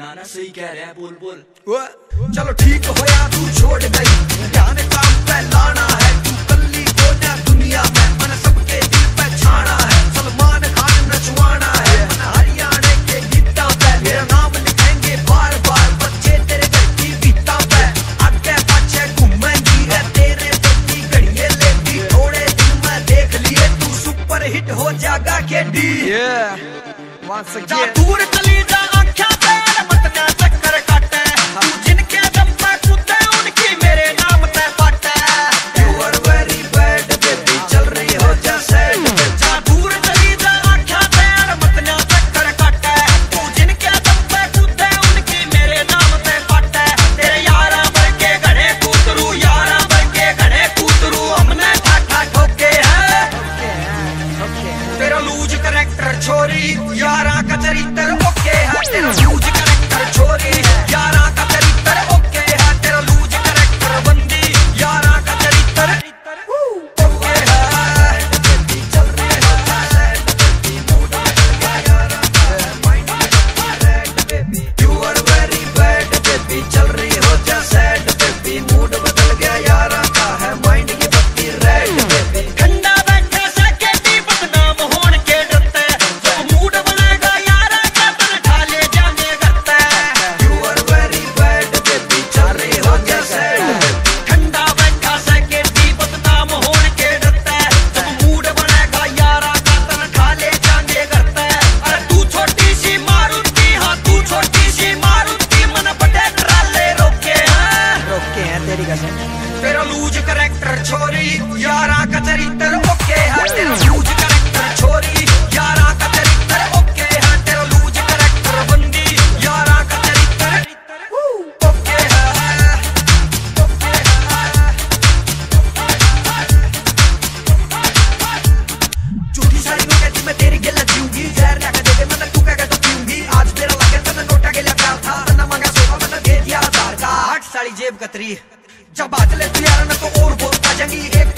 ना सही कह रहे हैं बुलबुल। चलो ठीक होया तू छोड़ गई, ध्यान काम पे लाना है, तू कल्ली को ना दुनिया में, मन सबके दिल पे छाना है, सलमान खान नचवाना है, मन हरियाणा के गीता पे, मेरा नाम लिखेंगे बार बार बच्चे तेरे घर की बीता पे, आगे पाछे घूमेंगी है तेरे बच्ची घड़िए लेती, थोड़े दिन में देख लिए तू सुपर हिट हो जाएगा के डी। दूर चली जा आँखों पे मत ना चक्कर काटे, तू जिनके दम पे कूदे उनकी मेरे नाम पे पाटे। You are very bad baby, चल रही हो जा सैड। दूर चली जा आँखों पे मत ना चक्कर काटे, तू जिनके दम पे कूदे उनकी मेरे नाम पे पाटे। तेरे यारा भर के घड़े कूतरू, यारा भर के घड़े कूतरू, हमने ठाठा ठोके है। तेरा लूज करैक्टर छोरी, यारा का चरित्र ओके है, तेरा लूज करैक्टर छोरी, यारा का चरित्र ओके है, तेरा लूज करैक्टर बंदी, यारा का चरित्र ओके है। चल रही हो जा सैड बेबी, मूड बदल गया यारा का माइंड में red baby. You are very bad baby, चल रही हो जा सैड बेबी, मूड बदल गया यारा का है माइंड की बत्ती रेड बेबी। ठंडा बैठे सके दी बदनाम होने के डरते, मूड बनेगा यारा का तन ढाले जाने करते। You are very bad baby, चल रही हो जा सैड बेबी, ठंडा बैठा सके दी बदनाम होने के डरते, जब मूड बनेगा यारा का तन ढाले जाने करते। अरे तू छोटी सी मारुति, हाँ तू छोटी सी मारुति, मन बड़े ट्राले रोके हैं तेरी कसम। तेरा लूज करैक्टर छोरी, यारा का चरित्र ओके है, तेरा लूज करैक्टर छोरी, यारा का चरित्र ओके है, तेरा लूज करैक्टर बंदी, यारा का चरित्र ओके है, ओके है। झूठी साड़ियों कहती मैं तेरी गिला जीऊंगी, जहर ना दे दे मैंने तू कह तो पीऊंगी, आज मेरा लगे तने नोटा के लिए प्यार था, ना मांगा सोफा मैंने दे दिया 1000 का। 8 साड़ी जेब कतरी, जब बात लेती यार मैं तो और बोलता जाएंगी।